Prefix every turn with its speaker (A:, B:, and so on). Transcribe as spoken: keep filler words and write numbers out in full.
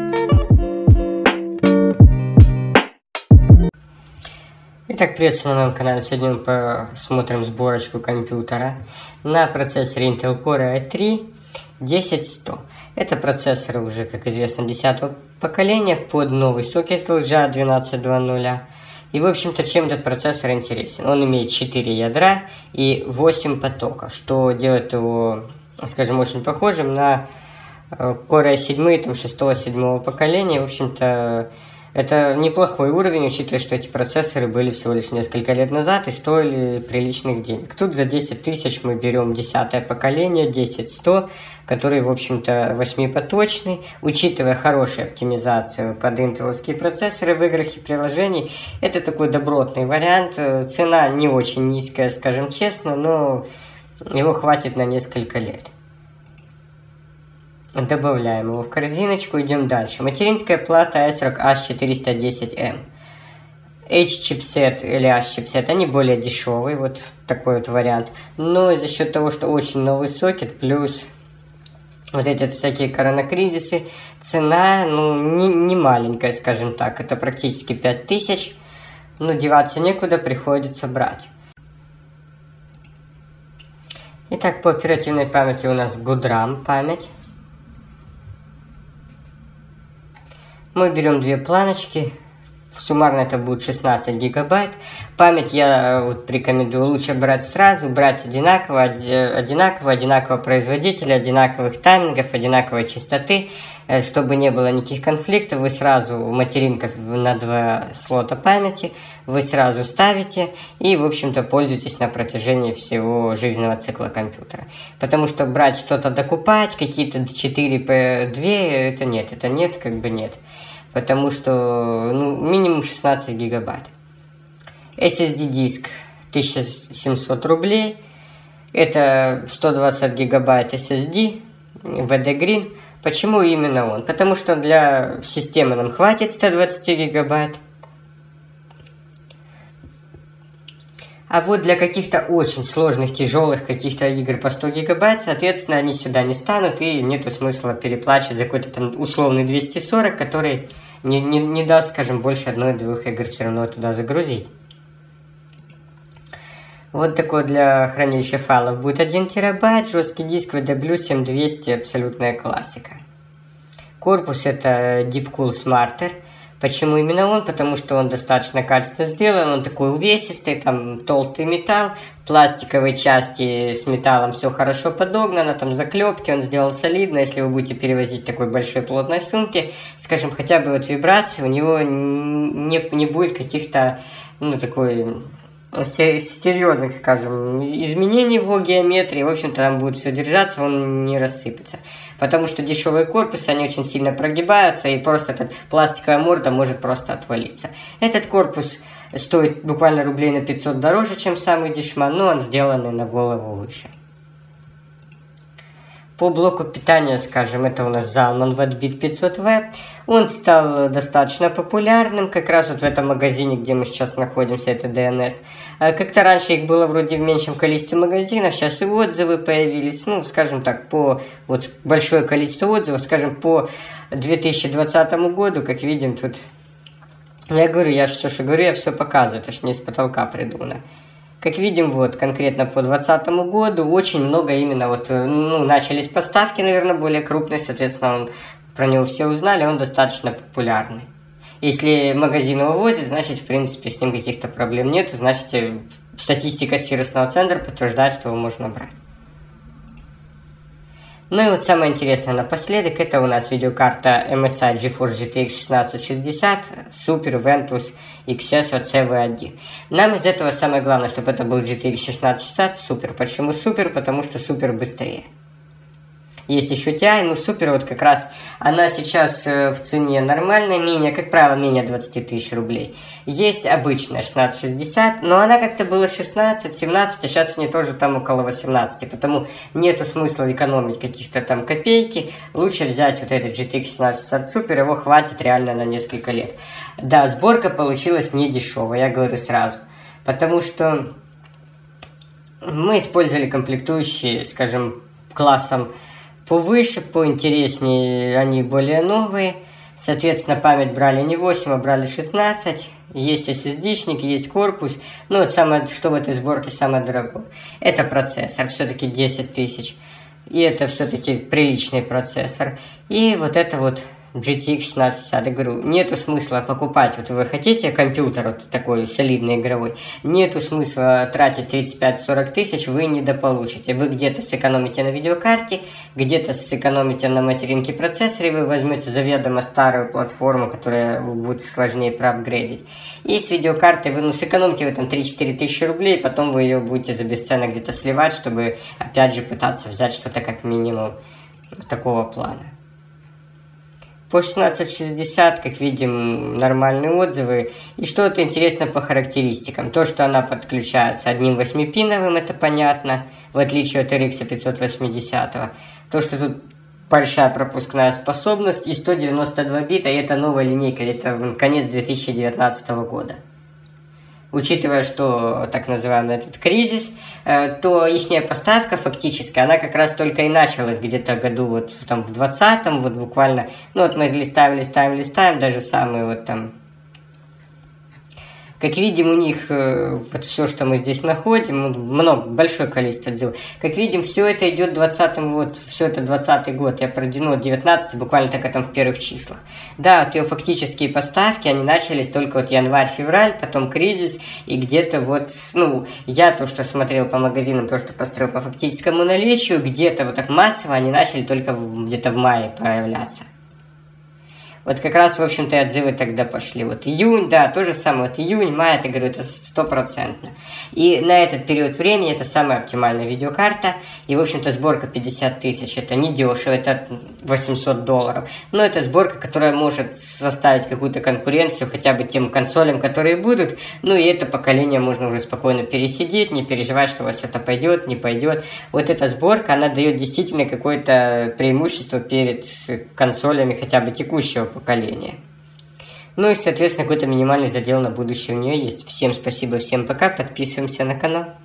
A: Итак, приветствую на моем канале. Сегодня мы посмотрим сборочку компьютера на процессоре Intel Core ай три десять сто. Это процессор уже, как известно, десятого поколения под новый сокет эл джи эй двенадцать два ноль. И, в общем-то, чем этот процессор интересен? Он имеет четыре ядра и восемь потоков, что делает его, скажем, очень похожим на Core ай семь там, шестого-седьмого поколения. В общем-то, это неплохой уровень, учитывая, что эти процессоры были всего лишь несколько лет назад и стоили приличных денег. Тут за десять тысяч мы берем десятое поколение, десять сто, который, в общем-то, восьмипоточный. Учитывая хорошую оптимизацию под интеловские процессоры в играх и приложениях, это такой добротный вариант. Цена не очень низкая, скажем честно, но его хватит на несколько лет. Добавляем его в корзиночку, идем дальше. Материнская плата ASRock эйч четыреста десять эм. H-чипсет или H-чипсет, они более дешевые, вот такой вот вариант. Но за счет того, что очень новый сокет, плюс вот эти вот всякие коронакризисы, цена, ну, не, не маленькая, скажем так. Это практически пять тысяч. Но деваться некуда, приходится брать. Итак, по оперативной памяти у нас Good RAM память. Мы берем две планочки, суммарно это будет шестнадцать гигабайт. Память я вот рекомендую лучше брать сразу, брать одинаково, одинаково, одинакового производителя, одинаковых таймингов, одинаковой частоты, чтобы не было никаких конфликтов. Вы сразу, материнка на два слота памяти, вы сразу ставите и, в общем-то, пользуетесь на протяжении всего жизненного цикла компьютера. Потому что брать что-то докупать, какие-то четыре по две, это нет, это нет, как бы нет. Потому что ну, минимум шестнадцать гигабайт. эс эс ди диск тысяча семьсот рублей. Это сто двадцать гигабайт эс эс ди ви ди Green. Почему именно он? Потому что для системы нам хватит ста двадцати гигабайт. А вот для каких-то очень сложных, тяжелых каких-то игр по сто гигабайт, соответственно, они сюда не станут, и нету смысла переплачивать за какой-то там условный двести сорок, который не, не, не даст, скажем, больше одной-двух игр все равно туда загрузить. Вот такой для хранилища файлов будет один терабайт, жесткий диск ви ди Blue семь двести, абсолютная классика. Корпус это Deepcool Smarter. Почему именно он? Потому что он достаточно качественно сделан, он такой увесистый, там толстый металл, пластиковые части с металлом все хорошо подогнано, там заклепки, он сделан солидно. Если вы будете перевозить такой большой плотной сумки, скажем, хотя бы вот вибрации, у него не, не будет каких-то, ну, такой серьезных, скажем, изменений в его геометрии. В общем-то, там будет все держаться, он не рассыпется. Потому что дешевые корпусы, они очень сильно прогибаются, и просто эта пластиковая морда может просто отвалиться. Этот корпус стоит буквально рублей на пятьсот дороже, чем самый дешман, но он сделанный на голову выше. По блоку питания, скажем, это у нас Zalman Wattbit пятьсот вэ. Он стал достаточно популярным, как раз вот в этом магазине, где мы сейчас находимся, это ди эн эс. Как-то раньше их было вроде в меньшем количестве магазинов, сейчас и отзывы появились, ну, скажем так, по вот большое количество отзывов, скажем, по две тысячи двадцатому году, как видим, тут, я говорю, я же все, что говорю, я все показываю, это же не с потолка придумано. Как видим, вот, конкретно по двадцатому году очень много именно вот, ну, начались поставки, наверное, более крупные, соответственно, он, про него все узнали, он достаточно популярный. Если магазин его возит, значит, в принципе, с ним каких-то проблем нет, значит, статистика сервисного центра подтверждает, что его можно брать. Ну и вот самое интересное напоследок, это у нас видеокарта эм эс ай GeForce джи ти экс шестнадцать шестьдесят Super Ventus икс эс о си ви один. Нам из этого самое главное, чтобы это был джи ти экс шестнадцать шестьдесят Super. Почему Super? Потому что Super быстрее. Есть еще ти ай, но Super вот как раз, она сейчас э, в цене нормальная, мини, как правило, менее двадцати тысяч рублей. Есть обычная шестнадцать шестьдесят, но она как-то была шестнадцать семнадцать, а сейчас у нее тоже там около восемнадцати, потому нету смысла экономить каких-то там копейки. Лучше взять вот этот джи ти экс шестнадцать шестьдесят Super, его хватит реально на несколько лет. Да, сборка получилась не дешевая, я говорю сразу, потому что мы использовали комплектующие, скажем, классом повыше, поинтереснее, они более новые. Соответственно, память брали не восемь, а брали шестнадцать. Есть эс эс ди-шник, есть корпус. Ну, вот самое, что в этой сборке самое дорогое. Это процессор, все-таки десять тысяч. И это все-таки приличный процессор. И вот это вот джи ти экс шестнадцать шестьдесят. Я говорю, нету смысла покупать, вот вы хотите компьютер вот такой солидный игровой, нету смысла тратить тридцать пять сорок тысяч, вы недополучите. Вы где-то сэкономите на видеокарте, где-то сэкономите на материнке процессоре, вы возьмете заведомо старую платформу, которая будет сложнее проапгрейдить. И с видеокартой вы ну, сэкономите в этом три-четыре тысячи рублей, потом вы ее будете за бесценок где-то сливать, чтобы опять же пытаться взять что-то как минимум такого плана. По шестнадцать шестьдесят, как видим, нормальные отзывы. И что-то интересно по характеристикам. То, что она подключается одним восьмипиновым, это понятно, в отличие от эр икс пятьсот восемьдесят. То, что тут большая пропускная способность и сто девяносто два бита, и это новая линейка, это конец две тысячи девятнадцатого года. Учитывая, что так называемый этот кризис, то ихняя поставка фактически, она как раз только и началась где-то году вот там в двадцатом, вот буквально, ну вот мы листаем, листаем, листаем, даже самые вот там. Как видим, у них вот все, что мы здесь находим, много, большое количество отзывов. Как видим, все это идет двадцатым, вот, все это двадцатый год, я продвинул девятнадцатый, буквально так там в первых числах. Да, вот ее фактические поставки, они начались только вот январь-февраль, потом кризис, и где-то вот, ну, я то, что смотрел по магазинам, то, что построил по фактическому наличию, где-то вот так массово они начали только где-то в мае появляться. Вот как раз, в общем-то, и отзывы тогда пошли. Вот июнь, да, то же самое. Вот июнь, май, я говорю, это стопроцентно. И на этот период времени это самая оптимальная видеокарта. И, в общем-то, сборка пятьдесят тысяч. Это не дешево, это восемьсот долларов. Но это сборка, которая может составить какую-то конкуренцию хотя бы тем консолям, которые будут. Ну и это поколение можно уже спокойно пересидеть, не переживать, что у вас это пойдет, не пойдет. Вот эта сборка, она дает действительно какое-то преимущество перед консолями хотя бы текущего поколения. Ну и, соответственно, какой-то минимальный задел на будущее у нее есть. Всем спасибо, всем пока, подписываемся на канал.